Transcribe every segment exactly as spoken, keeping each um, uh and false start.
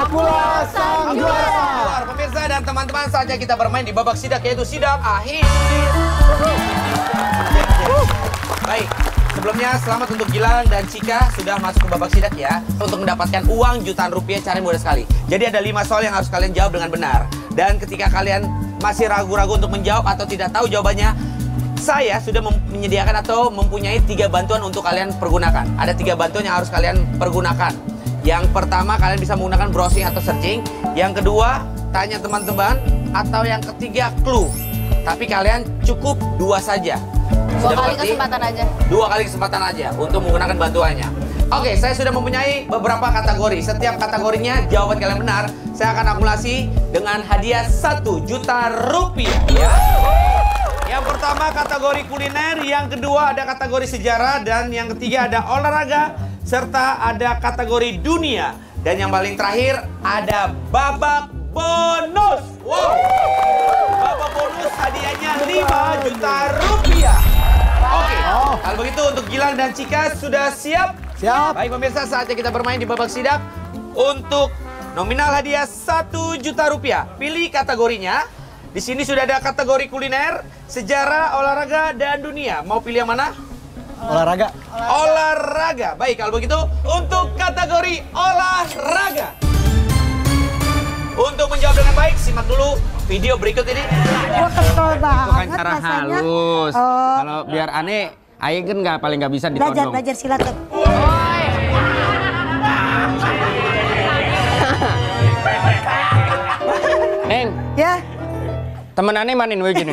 Akulah sang juara. Pemirsa dan teman-teman, saatnya kita bermain di babak sidak, yaitu sidak akhir. Baik, sebelumnya selamat untuk Gilang dan Cika sudah masuk ke babak sidak ya. Untuk mendapatkan uang jutaan rupiah caranya mudah sekali. Jadi ada lima soal yang harus kalian jawab dengan benar. Dan ketika kalian masih ragu-ragu untuk menjawab atau tidak tahu jawabannya, saya sudah menyediakan atau mempunyai tiga bantuan untuk kalian pergunakan. Ada tiga bantuan yang harus kalian pergunakan. Yang pertama, kalian bisa menggunakan browsing atau searching. Yang kedua, tanya teman-teman. Atau yang ketiga, clue. Tapi kalian cukup dua saja. Dua kali kesempatan aja. Dua kali kesempatan aja untuk menggunakan bantuannya. Oke, saya sudah mempunyai beberapa kategori. Setiap kategorinya, jawaban kalian benar, saya akan akumulasi dengan hadiah satu juta rupiah. Ya. Yang pertama kategori kuliner, yang kedua ada kategori sejarah, dan yang ketiga ada olahraga, serta ada kategori dunia. Dan yang paling terakhir ada babak bonus. Wow. Babak bonus hadiahnya lima juta rupiah. Oke, kalau begitu untuk Gilang dan Cika sudah siap? Siap. Baik pemirsa, saatnya kita bermain di babak sidak. Untuk nominal hadiah satu juta rupiah. Pilih kategorinya. Di sini sudah ada kategori kuliner, sejarah, olahraga, dan dunia. Mau pilih yang mana? Olahraga. Olahraga. Olahraga. Baik, kalau begitu untuk kategori olahraga. Untuk menjawab dengan baik, simak dulu video berikut ini. Gue kesel banget. Bukan cara rasanya. halus. Oh. Kalau biar aneh, Aing kan nggak paling nggak bisa Belajar, ditodong. belajar silat. Tuh. Neng, Ya, temen aneh manin begini.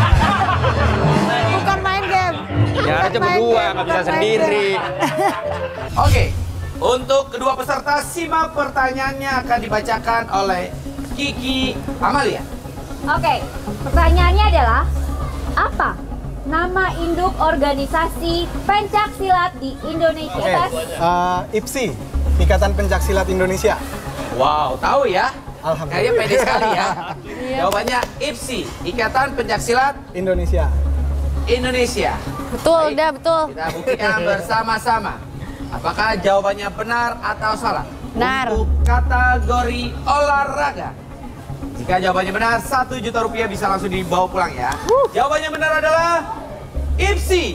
bukan main game. Ya Bukan aja main berdua, game, nggak bukan bisa main sendiri. game. Oke, untuk kedua peserta, simak pertanyaannya akan dibacakan oleh Kiki Amalia. Oke, pertanyaannya adalah apa nama induk organisasi pencak silat di Indonesia? Oke, Tes. uh, I P S I, Ikatan Pencaksilat Indonesia. Wow, tahu ya? Alhamdulillah. Kayaknya pede sekali ya. Jawabannya I P S I, Ikatan Pencaksilat Indonesia. Indonesia. Betul, Baik, udah betul. Kita buktikan bersama-sama. Apakah jawabannya benar atau salah? Benar. Untuk kategori olahraga. Jika jawabannya benar, satu juta rupiah bisa langsung dibawa pulang ya. Jawabannya benar adalah I P S I.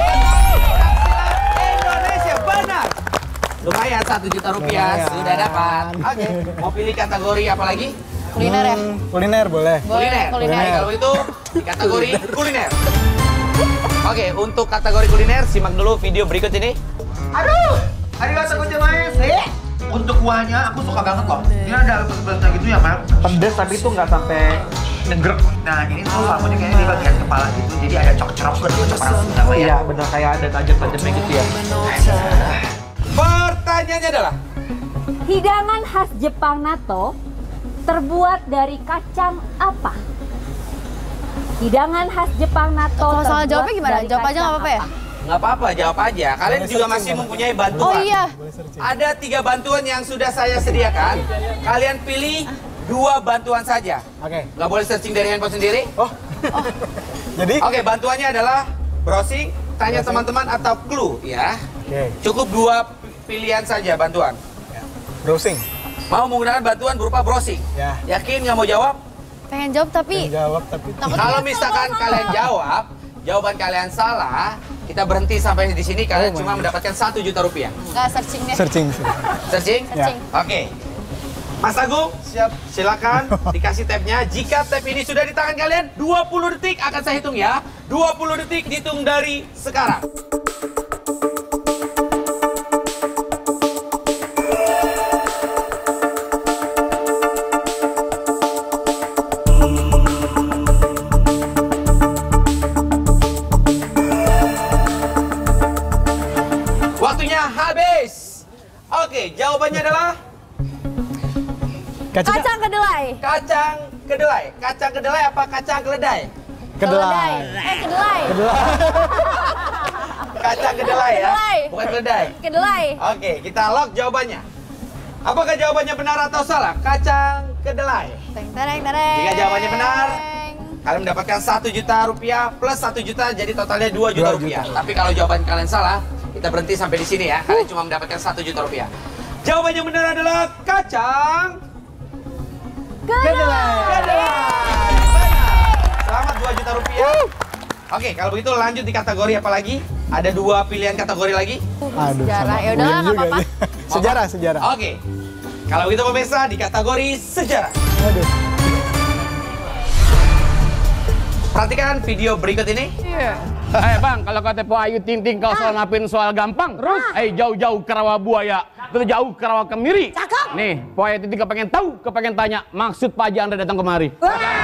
Indonesia, benar. Lumayan satu juta rupiah Lumayan. sudah dapat. Oke, mau pilih kategori apa lagi? Kuliner ya? Hmm, kuliner boleh. Boleh, kuliner. Baik, kalau itu di kategori kuliner. Oke, untuk kategori kuliner simak dulu video berikut ini. Aduh, arigatou gozaimasu. Untuk kuahnya aku suka banget loh. Dia ada pedas-pedasnya gitu ya, Mak. Pedas tapi itu nggak sampai ngegrek. Nah, ini tuh salmonnya kayaknya di bagian kepala gitu. Jadi ada cok-cok gitu, orang Sunda ya. Iya, bener kayak ada tajam-tajamnya gitu ya. Pertanyaannya adalah, Hidangan khas Jepang NATO terbuat dari kacang apa? Hidangan khas Jepang NATO. Kalau salah terbuat jawabnya gimana? dari Jawab aja kacang nggak apa-apa ya? nggak apa-apa, jawab aja. Kalian Boleh juga searching, masih boleh. mempunyai bantuan. Oh iya. Ada tiga bantuan yang sudah saya sediakan. Kalian pilih dua bantuan saja. Oke. Nggak boleh searching dari handphone sendiri. Oh. Jadi? Oke, bantuannya adalah browsing, tanya Browsing. teman-teman atau clue ya. Oke. Cukup dua pilihan saja bantuan. Browsing. Mau menggunakan bantuan berupa browsing. Ya. Yakin nggak mau jawab? Pengen jawab tapi Jawab tapi. Kalau misalkan kalian jawab, jawaban kalian salah, kita berhenti sampai di sini. Kalian Oh, cuma my mendapatkan satu juta rupiah. nggak searching deh. Searching. Searching? Ya. Searching. Oke. Mas Agung, siap. Silakan dikasih tabnya. Jika tab ini sudah di tangan kalian, dua puluh detik akan saya hitung ya. dua puluh detik dihitung dari sekarang. Waktunya habis. Oke, jawabannya adalah Kacang. Kacang kedelai. kacang kedelai. Kacang kedelai apa kacang keledai? Kedelai. Eh, kedelai. Kedelai. Kacang kedelai ya, Kedelai. bukan keledai. Kedelai. Oke, kita lock jawabannya. Apakah jawabannya benar atau salah? Kacang kedelai. Teng tereng tereng. Jika jawabannya benar, kalian mendapatkan satu juta rupiah plus satu juta, jadi totalnya dua juta Dua juta. rupiah. Tapi kalau jawaban kalian salah, kita berhenti sampai di sini ya. Kalian cuma mendapatkan satu juta rupiah. Jawabannya benar adalah kacang Kedelai. Selamat dua juta rupiah. Oke, kalau begitu lanjut di kategori apa lagi? Ada dua pilihan kategori lagi. Aduh, Sejarah. sama Ya udahlah, Win nggak juga apa-apa. nih. Sejarah, sejarah. Oke. Kalau begitu pemirsa di kategori sejarah. Aduh. Perhatikan video berikut ini. Eh bang, kalau kata Po Ayu Ting Ting kau soal ngapin soal gampang. Terus, eh jauh-jauh ke rawa buaya, terus jauh ke rawa kemiri. Cakep. Nih, Po Ayu Ting Ting kepengen tahu, kepengen tanya maksud Pak Haji Anda datang kemari.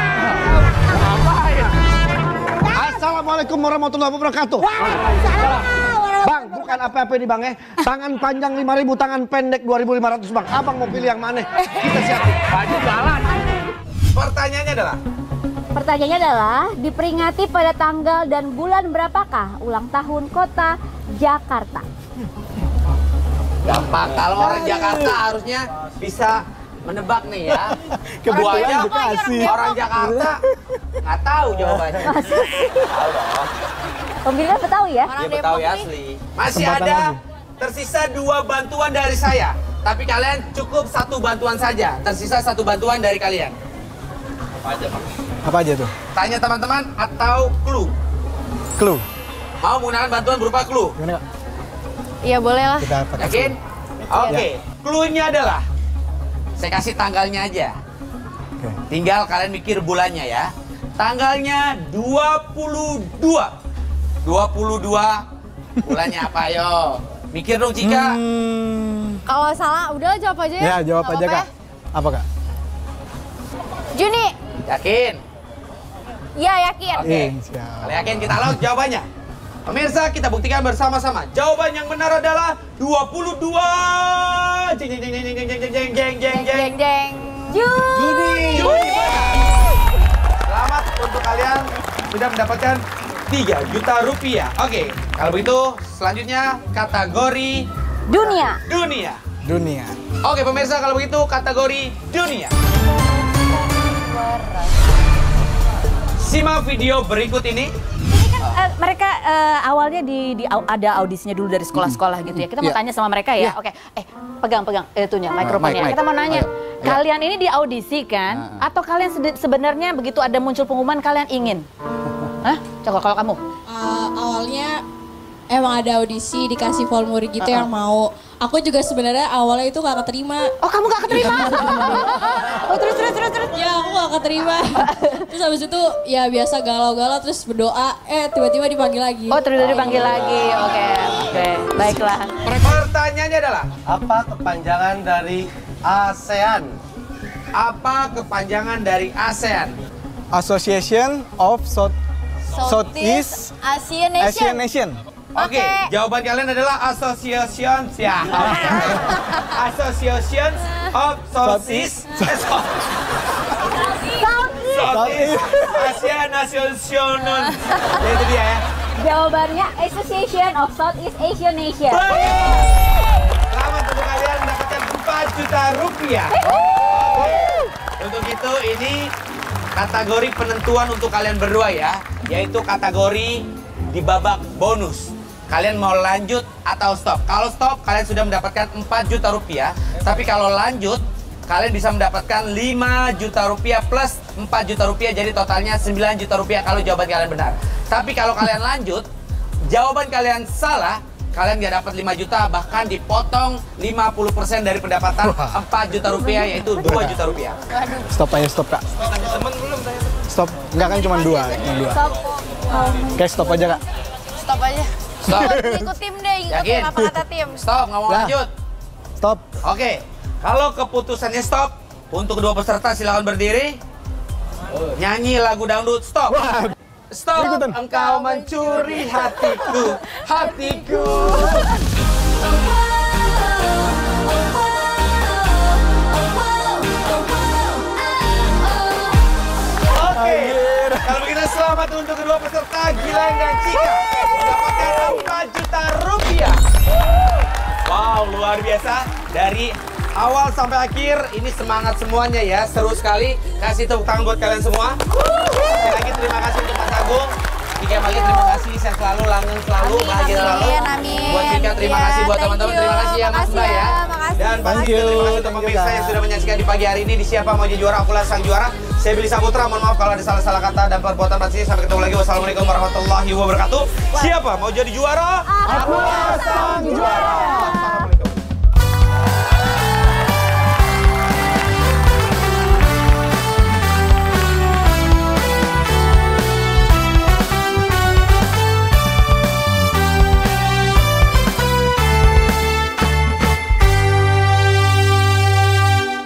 Assalamualaikum warahmatullahi wabarakatuh. Bang, bukan apa-apa ini bang ya. Tangan panjang lima ribu, tangan pendek dua ribu lima ratus bang. Abang mau pilih yang mana? Kita siapin. Pak Haji jalan. Pertanyaannya adalah, Pertanyaannya adalah, diperingati pada tanggal dan bulan berapakah ulang tahun kota Jakarta? gampang. Kalau orang Jakarta harusnya bisa menebak nih ya. Kebetulan Buaya, Bekasi. orang Jakarta nggak tahu jawabannya. Tahu dong. Pemirsa tahu ya? Orang Dia Depok Betawi nih. asli. Masih Kesempatan ada lagi. tersisa dua bantuan dari saya. Tapi kalian cukup satu bantuan saja. Tersisa satu bantuan dari kalian. Apa aja, Pak? Apa aja tuh? Tanya teman-teman atau clue? Clue. Mau menggunakan bantuan berupa clue? Gimana Kak? Iya boleh lah. Kita pakai Yakin? clue. Oke. Clue-nya adalah, saya kasih tanggalnya aja. Oke. Tinggal kalian mikir bulannya ya. Tanggalnya dua puluh dua. dua puluh dua bulannya apa yo? Mikir dong Cika. Hmm. Kalau salah udah jawab aja ya. Ya, jawab Nggak aja apa-apa Kak. Apa Kak? ya. Juni. Yakin? Iya yakin. Oke. Iya, siap. Kalau yakin kita laut jawabannya. Pemirsa, kita buktikan bersama-sama. Jawaban yang benar adalah dua puluh dua. Jeng jeng jeng jeng jeng jeng jeng jeng jeng jeng jeng. Jeng jeng. Juni. Juni. Selamat untuk kalian sudah mendapatkan tiga juta rupiah. Oke, kalau begitu selanjutnya kategori Dunia. dunia. Dunia. Oke pemirsa, kalau begitu kategori dunia. Simak video berikut ini. Eh, mereka eh, awalnya di, di au- ada audisinya dulu dari sekolah-sekolah gitu ya. Kita mau Iya. tanya sama mereka ya. Oke, eh pegang pegang itunya mikrofonnya. mic, mic. Kita mau nanya, Ayo. kalian ini di audisi kan? Atau kalian sede- sebenarnya begitu ada muncul pengumuman kalian ingin? Hah? Coba kalau kamu. Uh, awalnya emang ada audisi dikasih formulir gitu yang mau. Aku juga sebenarnya awalnya itu gak keterima. Oh kamu gak keterima? Oh terus terus terus terus. Ya aku gak keterima. Terus habis itu ya biasa galau-galau terus berdoa. Eh tiba-tiba dipanggil lagi. Oh terus dipanggil lagi. Oke oke baiklah. Pertanyaannya adalah, Apa kepanjangan dari ASEAN? apa kepanjangan dari ASEAN? Association of South Southeast Asian Nation. Asian Nation. Oke, jawaban kalian adalah Association ya. Association of Southeast Southeast Asia National. Ya, itu dia ya. Jawabannya Association of Southeast Asian Nation. Selamat untuk kalian mendapatkan empat juta rupiah. Oke. Untuk itu ini kategori penentuan untuk kalian berdua ya, yaitu kategori di babak bonus. Kalian mau lanjut atau stop? Kalau stop, kalian sudah mendapatkan empat juta rupiah. Tapi kalau lanjut, kalian bisa mendapatkan lima juta rupiah plus empat juta rupiah. Jadi totalnya sembilan juta rupiah kalau jawaban kalian benar. Tapi kalau kalian lanjut, jawaban kalian salah, kalian nggak dapat lima juta, bahkan dipotong lima puluh persen dari pendapatan empat juta rupiah, yaitu dua juta rupiah. Stop aja, stop Kak. Stop. Enggak kan cuma dua, cuma dua. Stop. Oke, stop aja Kak. Stop aja. Stop. Ikut tim deh, ikut Yakin? tim apa kata tim. Stop, nggak mau Ya. lanjut. Stop. Oke, kalau keputusannya stop, untuk kedua peserta silakan berdiri. Nyanyi lagu dangdut, stop. Stop, Ikutan. engkau mencuri hatiku, hatiku. Oke, kalau begitu selamat untuk kedua peserta Gilang dan Cika mendapatkan empat juta rupiah. Wow, luar biasa. Dari awal sampai akhir ini semangat semuanya ya, seru sekali. Kasih tepuk tangan buat kalian semua. Sekali lagi terima kasih untuk Mas Agung. Kiki Mali terima kasih, sehat selalu, langgeng selalu, bahagia selalu. amin. Buat Kika terima Ya, kasih, buat thank teman-teman you. terima kasih ya Mas Makasih Mbak ya. ya, makasih. Dan pasti Thank you. terima kasih untuk pemirsa yang sudah menyaksikan di pagi hari ini di Siapa Mau Jadi Juara, Akulah Sang Juara. Saya Billy Saputra, mohon maaf kalau ada salah-salah kata dan perbuatan pasti. Sampai ketemu lagi. Wassalamualaikum warahmatullahi wabarakatuh. Siapa mau jadi juara? Akulah Sang Juara.